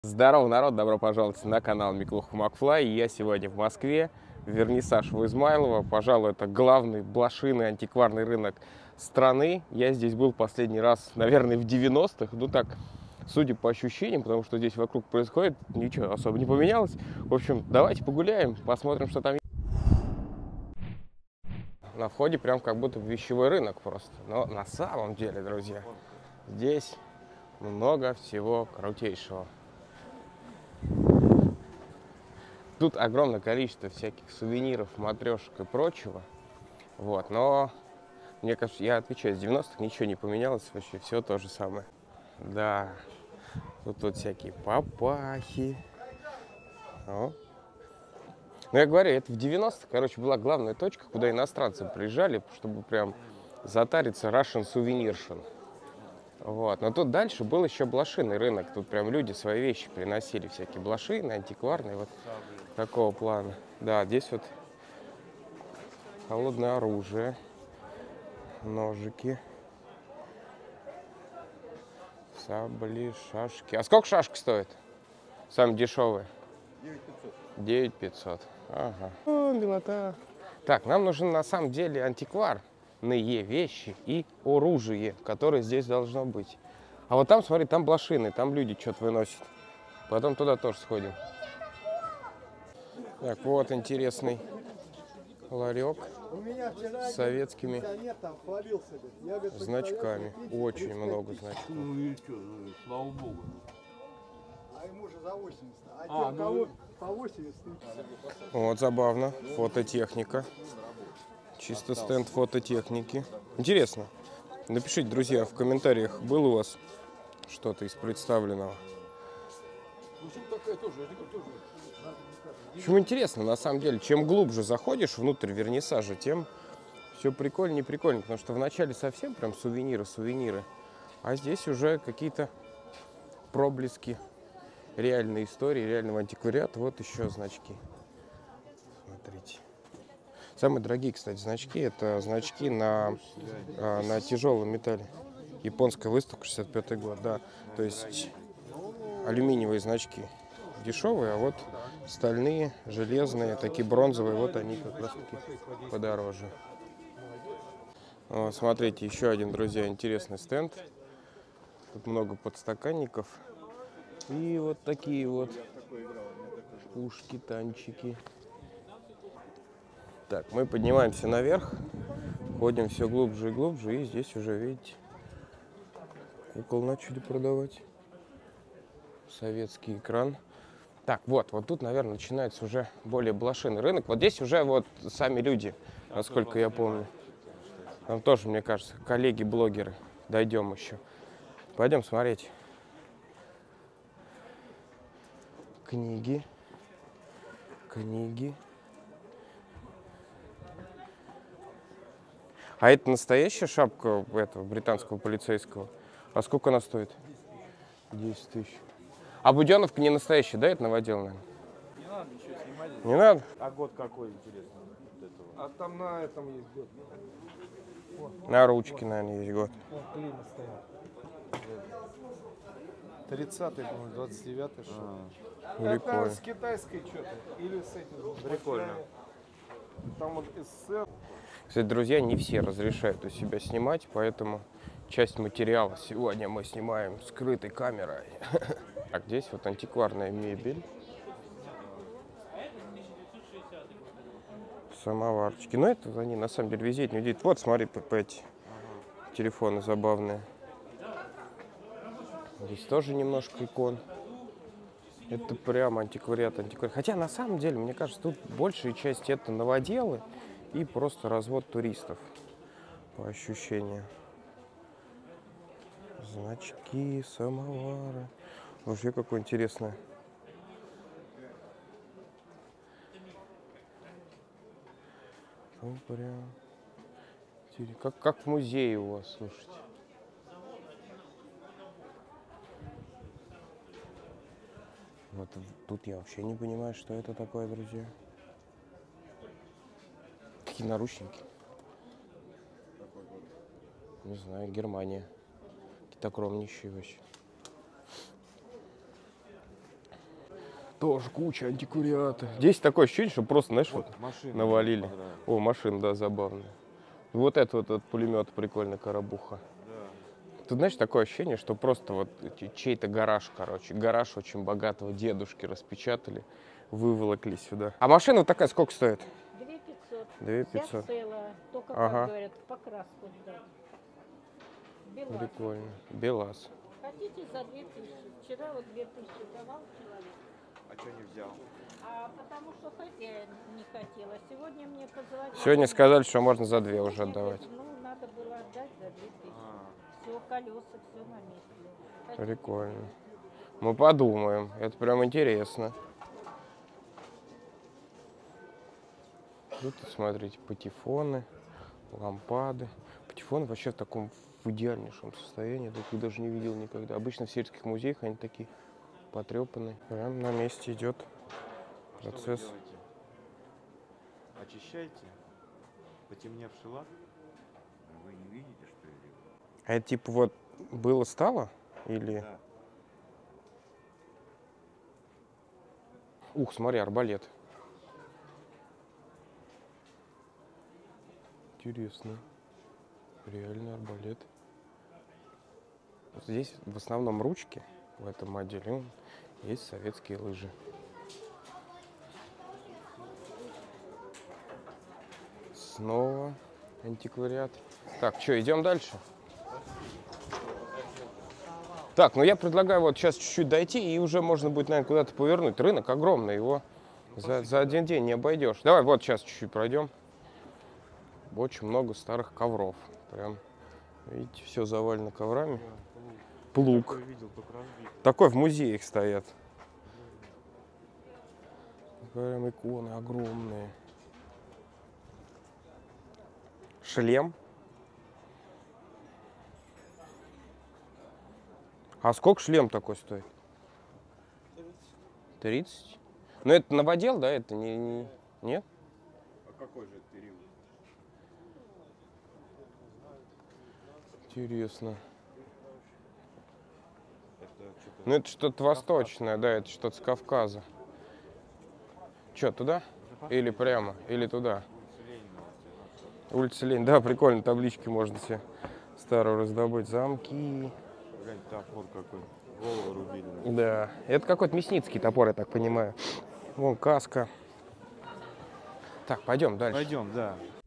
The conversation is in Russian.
Здорово, народ! Добро пожаловать на канал Миклуха Макфлай. Я сегодня в Москве, вернисаж в Измайлово. Пожалуй, это главный блошиный антикварный рынок страны. Я здесь был последний раз, наверное, в 90-х. Ну так, судя по ощущениям, потому что здесь вокруг происходит, ничего особо не поменялось. В общем, давайте погуляем, посмотрим, что там. На входе прям как будто вещевой рынок просто. Но на самом деле, друзья, здесь много всего крутейшего. Тут огромное количество всяких сувениров, матрешек и прочего. Вот, но мне кажется, я отвечаю, с 90-х ничего не поменялось, вообще все то же самое. Да, тут всякие папахи. О. Ну, я говорю, это в 90-х, короче, была главная точка, куда иностранцы приезжали, чтобы прям затариться Russian Souvenirship. Вот. Но тут дальше был еще блошиный рынок. Тут прям люди свои вещи приносили, всякие блошиные, антикварные, вот такого плана. Да, здесь вот холодное оружие, ножики, сабли, шашки. А сколько шашка стоит? Самые дешевые? 9500. Ага. О, милота. Так, нам нужен на самом деле антикварные вещи и оружие, которое здесь должно быть. А вот там, смотри, там блошиные, там люди что-то выносят. Потом туда тоже сходим. Так, вот интересный ларек с советскими значками. Очень много значков. Ну и что, слава богу. А ему же за 80. А те, у кого по 80. Вот, забавно. Фототехника. Чисто стенд фототехники. Интересно. Напишите, друзья, в комментариях, было у вас что-то из представленного. В общем, интересно, на самом деле, чем глубже заходишь внутрь вернисажа, тем все прикольнее и прикольнее. Потому что вначале совсем прям сувениры, а здесь уже какие-то проблески реальной истории, реального антиквариата. Вот еще значки. Смотрите. Самые дорогие, кстати, значки, это значки на тяжелом металле. Японская выставка, 65-й год, да. То есть алюминиевые значки дешевые, а вот стальные, железные, такие бронзовые, вот они как раз таки подороже. Вот, смотрите, еще один, друзья, интересный стенд. Тут много подстаканников. И вот такие вот пушки, танчики. Так, мы поднимаемся наверх, ходим все глубже и глубже, и здесь уже, видите, кукол начали продавать. Советский экран. Так, вот тут, наверное, начинается уже более блошиный рынок. Вот здесь уже вот сами люди, насколько я помню. Там тоже, мне кажется, коллеги-блогеры. Дойдем еще. Пойдем смотреть. Книги. А это настоящая шапка этого британского полицейского? А сколько она стоит? 10 тысяч. А Буденовка не настоящая, да, это новодел, наверное? Не надо ничего снимать. Не надо? А год какой, интересно? Вот этого? А там на этом есть год. На ручке, наверное, есть год. Вот клины стоят. 30-й, по-моему, 29-й шел. Прикольно. Это с китайской что-то. Или с этим. Прикольно. Там вот СССР. Кстати, друзья, не все разрешают у себя снимать, поэтому часть материала сегодня мы снимаем скрытой камерой. Так, здесь вот антикварная мебель. Самоварчики. Ну, это они на самом деле везде не видят. Вот, смотри, по эти телефоны забавные. Здесь тоже немножко икон. Это прям антиквариат. Хотя, на самом деле, мне кажется, тут большая часть это новоделы и просто развод туристов, по ощущениям. Значки, самовары. Вообще, какое интересное. Ну, прям... Как в музее у вас, слушайте. Вот тут я вообще не понимаю, что это такое, друзья. Какие наручники? Не знаю, Германия. Какие-то огромнейшие вообще. Тоже куча антиквариата. Здесь такое ощущение, что просто, знаешь, вот Машина навалили. О, машина, да, забавная. Вот этот пулемет прикольный, коробуха. Да. Тут, знаешь, такое ощущение, что просто вот чей-то гараж, короче. Гараж очень богатого дедушки распечатали, выволокли сюда. А машина вот такая сколько стоит? 2500. 2500. Вся целая. Только, Ага. как говорят, покраску сдать. БелАЗ. Прикольно. БелАЗ. Хотите за 2000? Вчера вот 2000 давал человек. А что не взял? А потому что хозяин не хотела. Сегодня мне позвонили. Сегодня сказали, что можно за 2 уже Сегодня, отдавать. говорит, ну, надо было отдать за 2000. Все, колеса, все на месте. Хотите? Прикольно. Мы подумаем. Это прям интересно. Тут, смотрите, патефоны, лампады. Патефоны вообще в таком в идеальнейшем состоянии. Я таких даже не видел никогда. Обычно в сельских музеях они такие потрепанные. Прям на месте идет процесс. Что вы делаете? Очищаете потемневший лак? Вы не видите, что я делаю? А это типа вот было стало? Или... Да. Ух, смотри, арбалет. Интересно. Реальный арбалет. Вот здесь в основном ручки в этом отделе. Есть советские лыжи. Снова антиквариат. Так, что, идем дальше? Так, ну я предлагаю вот сейчас чуть-чуть дойти, и уже можно будет, наверное, куда-то повернуть. Рынок огромный, его за один день не обойдешь. Давай вот сейчас чуть-чуть пройдем. Очень много старых ковров. Прям, видите, все завалено коврами. Плуг. Такой видел, только разбит. Такой в музеях стоят. Прям иконы огромные. Шлем. А сколько шлем такой стоит? 30. Ну это новодел, да? Это не... Нет? А какой же это период? Интересно. Это что-то... Ну это что-то восточное, да, это что-то с Кавказа. Че, туда? Или прямо? Или туда? Улица Ленина, да, прикольно, таблички можно себе старую раздобыть. Замки. Глянь, топор какой. Голову рубили. Да, это какой-то мясницкий топор, я так понимаю. Вон каска. Так, пойдем дальше. Пойдем, да.